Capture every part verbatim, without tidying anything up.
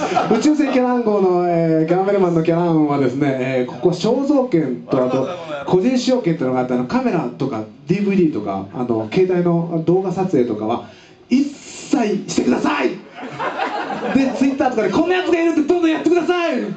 宇宙船キャラン号の、えー、キャラメルマンのキャランはですね、えー、ここ肖像権とあと個人使用権というのがあってあのカメラとか ディーブイディー とかあの携帯の動画撮影とかは一切してください。でツイッターとかでこんなやつがいるってどんどんやってください。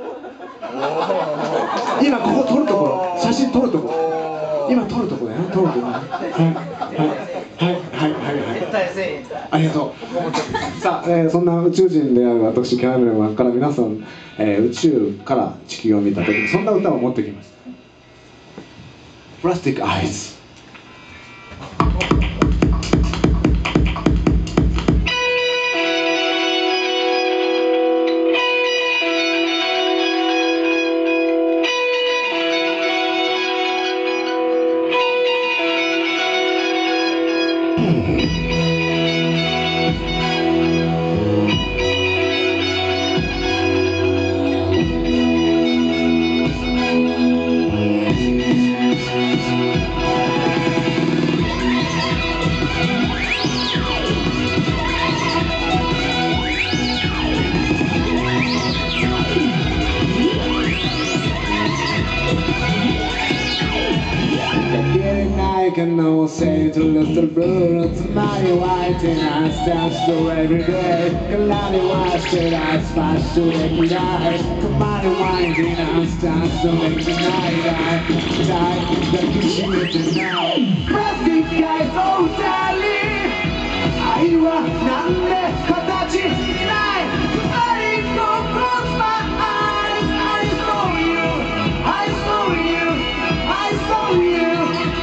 今ここ撮るところ、写真撮るところ、今撮るところだよ、撮るところ。はいはいはいはいはい。ありがとう。さあ、えー、そんな宇宙人である私キャラメルマンから皆さん、えー、宇宙から地球を見た時にそんな歌を持ってきました。プラスティックアイズ。I can no say to little blue to my white and I stand still every day. Kalani watch it, I smash to every night. Kamani winding, I stand still every night. I die, that you see it tonight. Plastic guys, oh darling, I was none katachi nai. I don't close my eyes. I saw you, I saw you, I saw you.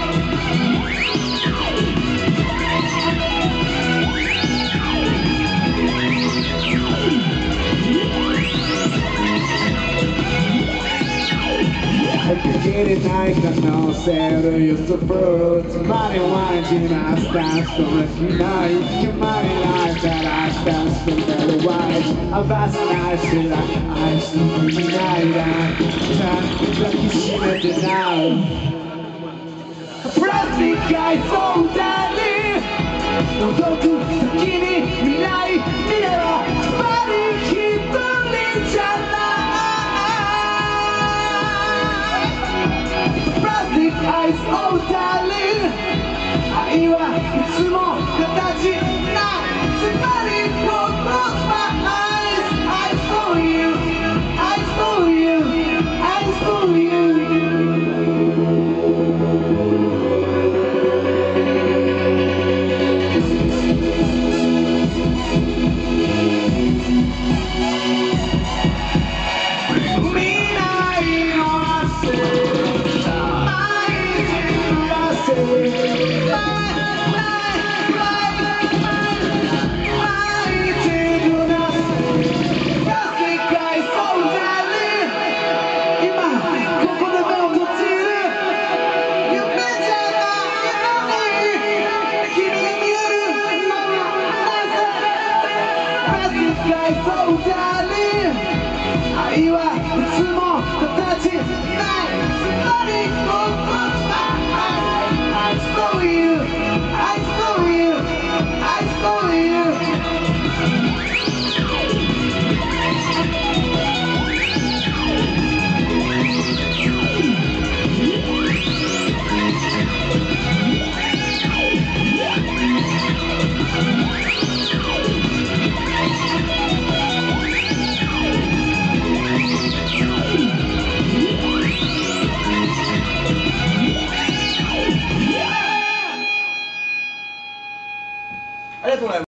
Beginning I can now say to you to fruit. Money wines in a stance to recognize your money life that I stand still very wide. A vast night still I still denied and time like you should deny. Plastic guy so darling. No go to Sakini, Mirai, Mirara, Bari, Kituli, Chala. Eyes, oh darling, 愛はいつも形ない。Somebody go close my eyes. I saw you, I saw you, I saw you. So darling, 愛はいつも形ない。Somebody go close my eyes. I saw you, I saw you, I saw you.